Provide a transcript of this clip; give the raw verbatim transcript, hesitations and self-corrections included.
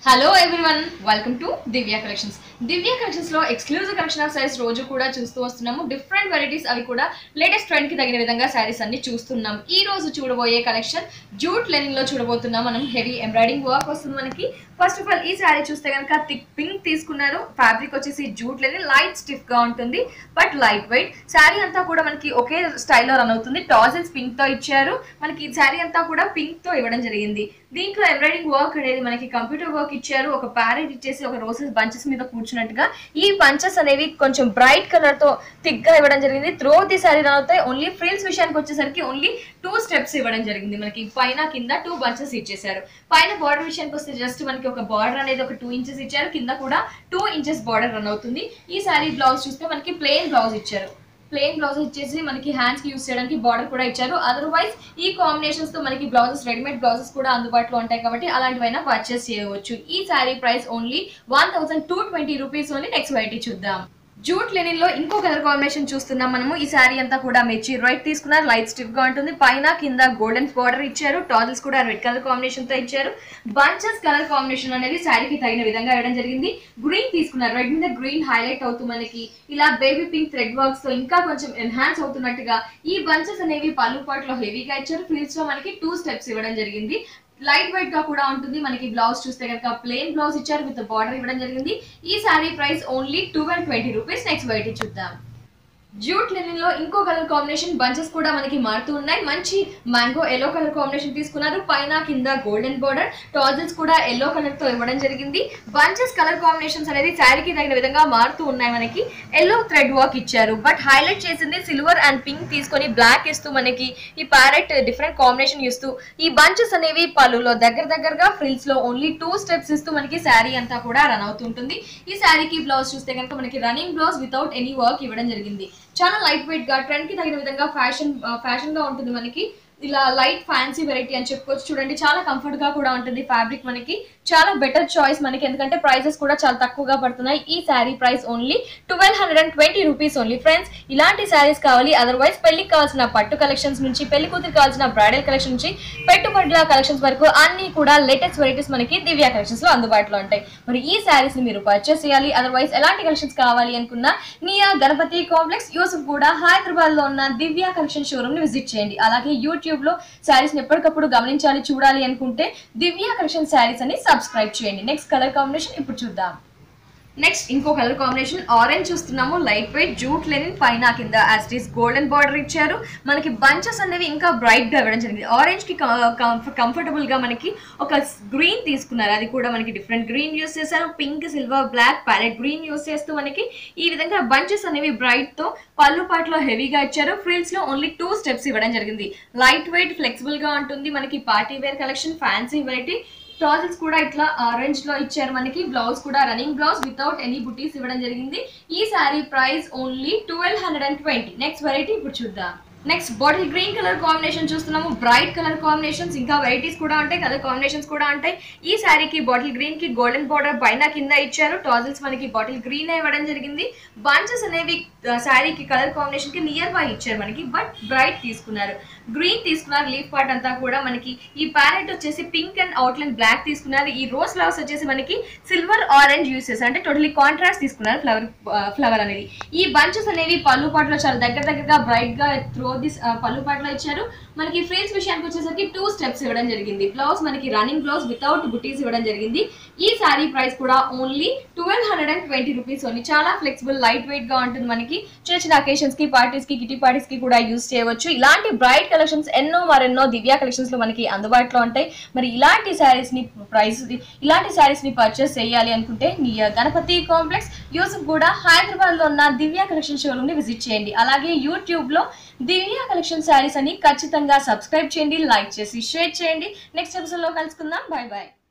Hello everyone, welcome to Divya collections. Divya collections లో exclusive collection of saris రోజు కూడా చూస్తూ వస్తున్నాము. డిఫరెంట్ వెరైటీస్, అవి కూడా లేటెస్ట్ ట్రెండ్ కి తగిన విధంగా సారీస్ అన్ని చూస్తున్నాం. ఈ రోజు చూడబోయే కలెక్షన్ జూట్ లెనిన్ లో చూడబోతున్నాం. మనం హెవీ ఎంబ్రాయిడింగ్ వర్క్ వస్తుంది మనకి. ఫస్ట్ ఆఫ్ ఆల్ ఈ సారీ చూస్తే కనుక థిక్ పింక్ తీసుకున్నారు. ఫ్యాబ్రిక్ వచ్చేసి జూట్ లెనిన్, లైట్ స్టిఫ్ గా ఉంటుంది బట్ లైట్ వెయిట్. సారీ అంతా కూడా మనకి ఒకే స్టైల్లో రన్ అవుతుంది. టాజిల్స్ పింక్ తో ఇచ్చారు. మనకి సారీ అంతా కూడా పింక్ తో ఇవ్వడం జరిగింది. దీంట్లో ఎంబ్రాయిడింగ్ వర్క్ అనేది మనకి కంప్యూటర్ వర్క్ ఇచ్చారు. ఒక ప్యారెట్ ఇచ్చేసి ఒక రోజెస్ బంచెస్ మీద కూర్చున్నట్టుగా ఈ బంచెస్ అనేవి కొంచెం బ్రైట్ కలర్ తో థిక్ గా ఇవ్వడం జరిగింది. త్రో ది సారీ రన్ అవుతాయి. ఓన్లీ ఫ్రిల్స్ విషయానికి వచ్చేసరికి ఓన్లీ టూ స్టెప్స్ ఇవ్వడం జరిగింది. మనకి పైన కింద టూ బంచెస్ ఇచ్చేసారు. పైన బార్డర్ విషయానికి వస్తే జస్ట్ మనకి ఒక బార్డర్ అనేది ఒక టూ ఇంచెస్ ఇచ్చారు. కింద కూడా టూ ఇంచెస్ బార్డర్ రన్ అవుతుంది. ఈ సారీ బ్లౌజ్ చూస్తే మనకి ప్లెయిన్ బ్లౌజ్ ఇచ్చారు. ప్లెయిన్ బ్లౌజ్ ఇచ్చేసి మనకి హ్యాండ్స్ కి యూస్ చేయడానికి బార్డర్ కూడా ఇచ్చారు. అదర్వైజ్ ఈ కాంబినేషన్స్ తో మనకి బ్లౌజెస్, రెడీమేడ్ బ్లౌజెస్ కూడా అందుబాటులో ఉంటాయి కాబట్టి అలాంటివైనా పర్చేస్ చేయవచ్చు. ఈ sari price only one thousand two twenty rupees only. Next variety చూద్దాం. జూట్ లెనిన్ లో ఇంకో కలర్ కాంబినేషన్ చూస్తున్నాం మనము. ఈ సారీ అంతా కూడా మెచ్చి రెడ్ తీసుకున్నారు. లైట్ స్టిఫ్ గా ఉంటుంది. పైన కింద గోల్డెన్ బార్డర్ ఇచ్చారు. టాజిల్స్ కూడా రెడ్ కలర్ కాంబినేషన్ తో ఇచ్చారు. బంచెస్ కలర్ కాంబినేషన్ అనేది సారీకి తగిన విధంగా ఇవ్వడం జరిగింది. గ్రీన్ తీసుకున్నారు. రెడ్ మీద గ్రీన్ హైలైట్ అవుతూ మనకి ఇలా బేబీ పింక్ థ్రెడ్ వర్క్స్ తో ఇంకా కొంచెం ఎన్హాన్స్ అవుతున్నట్టుగా ఈ బంచెస్ అనేవి పళ్ళు పాటలో హెవీగా ఇచ్చారు. ఫ్రిల్స్ లో మనకి టూ స్టెప్స్ ఇవ్వడం జరిగింది. లైట్ వెయిట్ గా కూడా ఉంటుంది. మనకి బ్లౌజ్ చూస్తే కనుక ప్లెయిన్ బ్లౌజ్ ఇచ్చారు విత్ బార్డర్ ఇవ్వడం జరిగింది. ఈ sari price only twelve twenty rupees. Next variety చూద్దాం. జూట్ లెనిన్ లో ఇంకో కలర్ కాంబినేషన్. బంచెస్ కూడా మనకి మారుతూ ఉన్నాయి. మంచి మ్యాంగో ఎల్లో కలర్ కాంబినేషన్ తీసుకున్నారు. పైన కింద గోల్డెన్ బార్డర్, టాజిల్స్ కూడా ఎల్లో కలర్ తో ఇవ్వడం జరిగింది. బంచెస్ కలర్ కాంబినేషన్స్ అనేది శారీకి తగిన విధంగా మారుతూ ఉన్నాయి. మనకి ఎల్లో థ్రెడ్ వర్క్ ఇచ్చారు బట్ హైలైట్ చేసింది సిల్వర్ అండ్ పింక్ తీసుకొని బ్లాక్ ఇస్తూ మనకి ఈ ప్యారెట్ డిఫరెంట్ కాంబినేషన్ ఇస్తూ ఈ బంచెస్ అనేవి పళ్ళులో దగ్గర దగ్గరగా ఫ్రిల్స్ లో ఓన్లీ టూ స్టెప్స్ ఇస్తూ మనకి శారీ అంతా కూడా రన్ అవుతుంటుంది. ఈ శారీకి బ్లౌజ్ చూస్తే కనుక మనకి running blouse without any work ఇవ్వడం జరిగింది. చాలా లైట్ వెయిట్ గా ట్రెండ్ కి తగిన విధంగా ఫ్యాషన్ ఫ్యాషన్ గా ఉంటుంది. మనకి ఇలా లైట్ ఫ్యాన్సీ వెరైటీ అని చెప్పుకోవచ్చు. చూడండి, చాలా కంఫర్ట్ గా కూడా ఉంటుంది. ఫ్యాబ్రిక్ మనకి చాలా బెటర్ చాయిస్ మనకి, ఎందుకంటే ప్రైసెస్ కూడా చాలా తక్కువగా పడుతున్నాయి. ఈ sari price only twelve hundred and twenty rupees only. Friends, ఇలాంటి శారీస్ కావాలి, అదర్వైజ్ పెళ్లికి కావాల్సిన పట్టు కలెక్షన్స్ నుంచి పెళ్లి కూతురికి కావాల్సిన బ్రైడల్ కలెక్షన్ నుంచి పెట్టుబడుల కలెక్షన్స్ వరకు అన్ని కూడా లేటెస్ట్ వెరైటీస్ మనకి దివ్య కలెక్షన్స్ లో అందుబాటులో ఉంటాయి. మరి ఈ శారీస్ ని మీరు పర్చేస్ చేయాలి, అదర్వైజ్ ఎలాంటి కలెక్షన్స్ కావాలి అనుకున్నా నియా గణపతి కాంప్లెక్స్ యూసుఫ్ కూడా హైదరాబాద్ లో ఉన్న దివ్య కలెక్షన్ షోరూమ్ ని విజిట్ చేయండి. అలాగే యూట్యూబ్ లో శారీస్ ని ఎప్పటికప్పుడు గమనించాలి, చూడాలి అనుకుంటే దివ్య కలెక్షన్ శారీస్ అని సబ్స్క్రైబ్ చేయండి. నెక్స్ట్ కలర్ కాంబినేషన్ ఇప్పుడు చూద్దాం. నెక్స్ట్ ఇంకో కలర్ కాంబినేషన్ ఆరెంజ్ చూస్తున్నాము. లైట్ వెయిట్ జూట్ లెనిన్, పైన కింద యాస్టీస్ గోల్డెన్ బార్డర్ ఇచ్చారు. మనకి బంచెస్ అనేవి ఇంకా బ్రైట్ గా ఇవ్వడం జరిగింది. ఆరెంజ్ కి కంఫర్టబుల్ గా మనకి ఒక గ్రీన్ తీసుకున్నారు. అది కూడా మనకి డిఫరెంట్ గ్రీన్ యూస్ చేశారు. Pink, silver, black, parrot green use చేస్తూ మనకి ఈ విధంగా బంచెస్ అనేవి బ్రైట్ తో పళ్ళు పాటలో హెవీగా ఇచ్చారు. ఫ్రిల్స్ లో ఓన్లీ టూ స్టెప్స్ ఇవ్వడం జరిగింది. లైట్ వెయిట్, ఫ్లెక్సిబుల్ గా ఉంటుంది. మనకి party wear collection, fancy variety. Tassels కూడా ఇట్లా ఆరెంజ్ లో ఇచ్చారు. మనకి బ్లౌజ్ కూడా రన్నింగ్ బ్లౌజ్ వితౌట్ ఎనీ బుటీస్ ఇవ్వడం జరిగింది. ఈ sari price only twelve hundred and twenty. Next variety ఇప్పుడు చూద్దాం. Next bottle green colour combination చూస్తున్నాము. బ్రైట్ కలర్ కాంబినేషన్స్, ఇంకా వెరైటీస్ కూడా ఉంటాయి, కలర్ కాంబినేషన్స్ కూడా ఉంటాయి. ఈ శారీకి బాటిల్ గ్రీన్ కి గోల్డెన్ బార్డర్ పైన కింద ఇచ్చారు. టాజిల్స్ మనకి బాటిల్ గ్రీన్ ఇవ్వడం జరిగింది. బంచెస్ అనేవి శారీకి కలర్ కాంబినేషన్ కి నియర్ బై ఇచ్చారు మనకి, బట్ బ్రైట్ తీసుకున్నారు. గ్రీన్ తీసుకున్నారు. లీఫ్ పార్ట్ అంతా కూడా మనకి ఈ ప్యారెట్ వచ్చేసి పింక్ అండ్ అవుట్లైన్ బ్లాక్ తీసుకున్నారు. ఈ రోజ్ ఫ్లవర్స్ వచ్చేసి మనకి సిల్వర్ ఆరెంజ్ యూస్ చేశారు, అంటే టోటలీ కాంట్రాస్ట్ తీసుకున్నారు ఫ్లవర్ ఫ్లవర్ అనేది. ఈ బంచెస్ అనేవి పళ్ళు పాటలో చాలా దగ్గర దగ్గరగా బ్రైట్ గా త్రో దిస్ పళ్ళు పాటలో ఇచ్చారు. మనకి ఫ్రిల్స్ విషయానికి వచ్చేసరికి టూ స్టెప్స్ ఇవ్వడం జరిగింది. బ్లౌజ్ మనకి రన్నింగ్ బ్లౌజ్ వితౌట్ బుటీస్ ఇవ్వడం జరిగింది. ఈ సారీ ప్రైస్ కూడా only twelve hundred and twenty rupees only. చాలా ఫ్లెక్సిబుల్, లైట్ వెయిట్ గా ఉంటుంది. మనకి చిన్న చిన్న అకేషన్స్ కి, పార్టీస్ కి, కిటీ పార్టీస్ కి కూడా యూస్ చేయవచ్చు. ఇలాంటి బ్రైట్ కలెక్షన్స్ ఎన్నో మరెన్నో దివ్య కలెక్షన్స్ లో మనకి అందుబాటులో ఉంటాయి. మరి ఇలాంటి శారీస్ ని ప్రైస్ ఇలాంటి శారీస్ ని పర్చేస్ చేయాలి అనుకుంటే నియా గణపతి కాంప్లెక్స్ యూసుఫ్ కూడా హైదరాబాద్ లో ఉన్న దివ్య కలెక్షన్ షోరూమ్ ని విజిట్ చేయండి. అలాగే యూట్యూబ్ లో దివ్య కలెక్షన్ శారీస్ అని ఖచ్చితంగా సబ్స్క్రైబ్ చేయండి, లైక్ చేసి షేర్ చేయండి. నెక్స్ట్ ఎపిసోడ్ లో కలుసుకుందాం. Bye by.